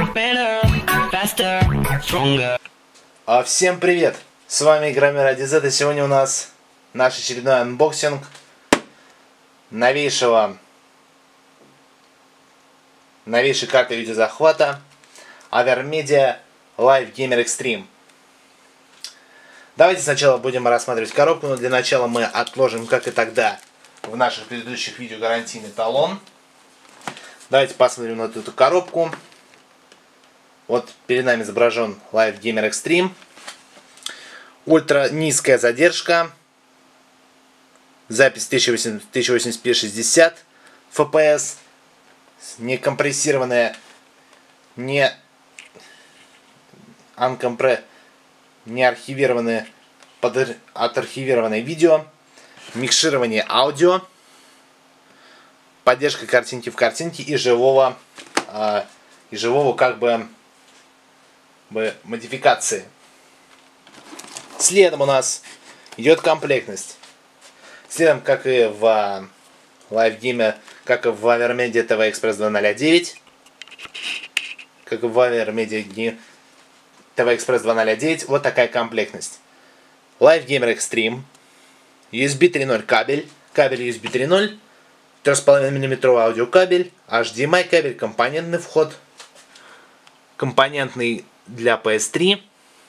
better, faster, stronger. Всем привет! С вами Игромир ADZ, и сегодня у нас наш очередной анбоксинг новейшей карты видеозахвата Avermedia Live Gamer Extreme. Давайте сначала будем рассматривать коробку, но для начала мы отложим, как и тогда, в наших предыдущих видео гарантийный талон. Давайте посмотрим на эту коробку. Вот перед нами изображен Live Gamer Extreme. Ультра низкая задержка. Запись 1080p 60 FPS. Не компрессированная, не архивированное, оtarхивированное видео. Микширование аудио. Поддержка картинки в картинке и живого как бы модификации. Следом у нас идет комплектность. Следом, как и в Live Game, как и в Avermedia TV Express 2.0.9, как и в Avermedia TV Express 2.0.9, вот такая комплектность. Live Gamer Extreme, USB 3.0 кабель USB 3.0, 3,5 мм аудиокабель, HDMI кабель, компонентный вход, компонентный для PS3,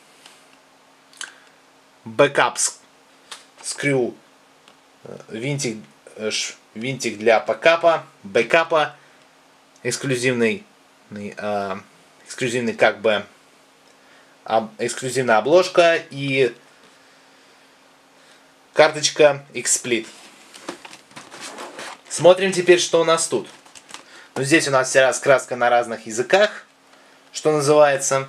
бэкап скрю, винтик для бэкапа, эксклюзивная обложка и карточка XSplit. Смотрим теперь, что у нас тут. Ну, здесь у нас вся раскраска на разных языках, что называется.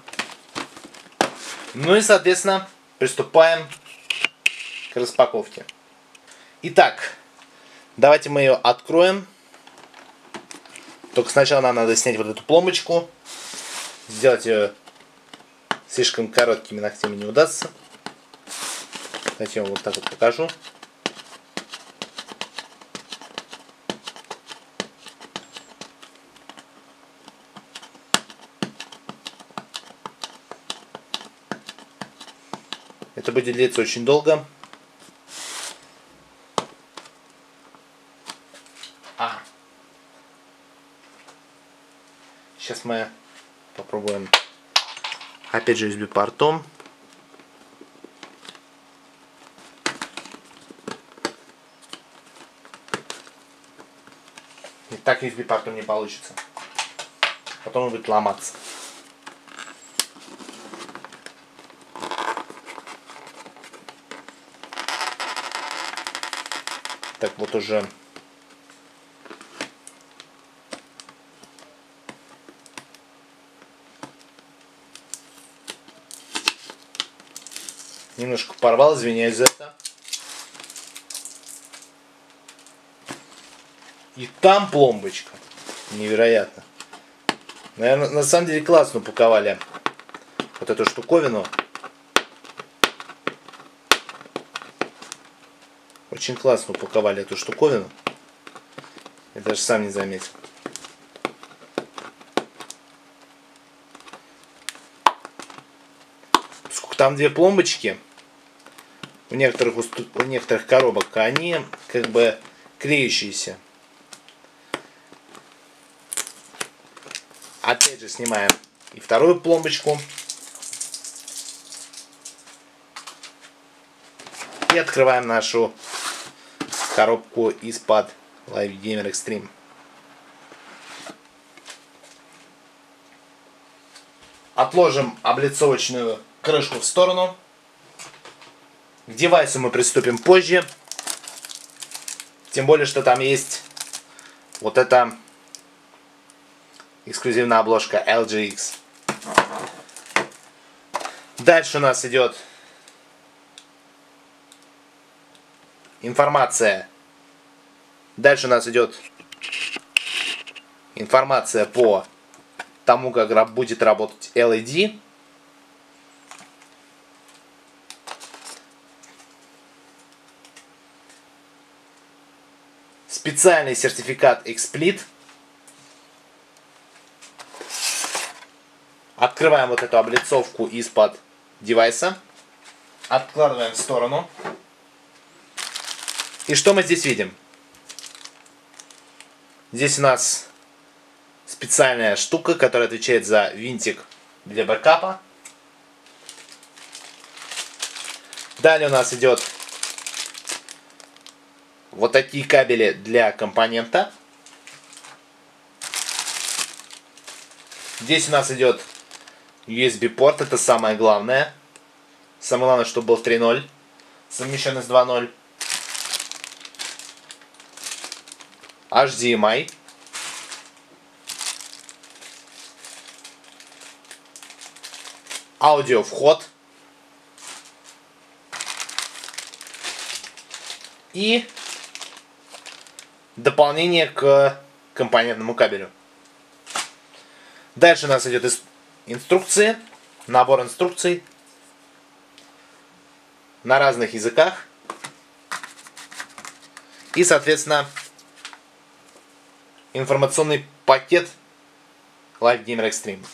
Ну и, соответственно, приступаем к распаковке. Итак, давайте мы ее откроем. Только сначала нам надо снять вот эту пломбочку. Сделать ее слишком короткими ногтями не удастся. Давайте я вам вот так вот покажу. Это будет длиться очень долго. Сейчас мы попробуем опять же USB портом. И так USB портом не получится. Потом он будет ломаться. Так вот уже немножко порвал, извиняюсь за это. И там пломбочка. Невероятно. Наверное, на самом деле классно упаковали вот эту штуковину. Очень классно упаковали эту штуковину. Я даже сам не заметил. Поскольку там две пломбочки, у некоторых коробок, они как бы клеющиеся. Опять же снимаем и вторую пломбочку. И открываем нашу коробку из-под Live Gamer Extreme. Отложим облицовочную крышку в сторону. К девайсу мы приступим позже. Тем более, что там есть вот эта эксклюзивная обложка LGX. Дальше у нас идет информация. Дальше у нас идет информация по тому, как будет работать LED. Специальный сертификат XSplit. Открываем вот эту облицовку из-под девайса. Откладываем в сторону. И что мы здесь видим? Здесь у нас специальная штука, которая отвечает за винтик для бэкапа. Далее у нас идет вот такие кабели для компонента. Здесь у нас идет USB-порт, это самое главное. Самое главное, чтобы был 3.0, совмещенный с 2.0. HDMI. Аудиовход. И дополнение к компонентному кабелю. Дальше у нас идет инструкции, набор инструкций на разных языках. И, соответственно, информационный пакет Live Gamer Extreme.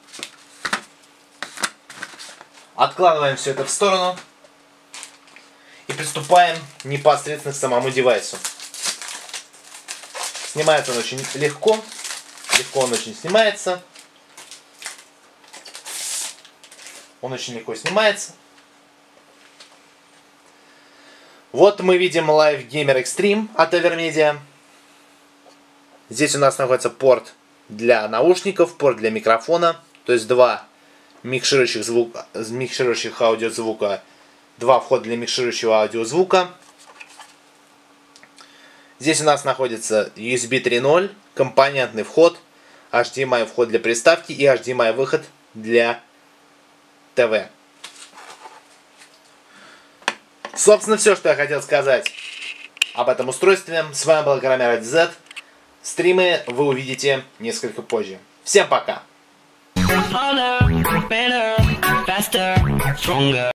Откладываем все это в сторону и приступаем непосредственно к самому девайсу. Снимается он очень легко. Легко он очень снимается. Он очень легко снимается. Вот мы видим Live Gamer Extreme от Avermedia. Здесь у нас находится порт для наушников, порт для микрофона. То есть два микширующих аудиозвука, два входа для микширующего аудиозвука. Здесь у нас находится USB 3.0, компонентный вход, HDMI вход для приставки и HDMI выход для ТВ. Собственно, все, что я хотел сказать об этом устройстве. С вами был Игромир Z. Стримы вы увидите несколько позже. Всем пока! Harder, better, faster, stronger.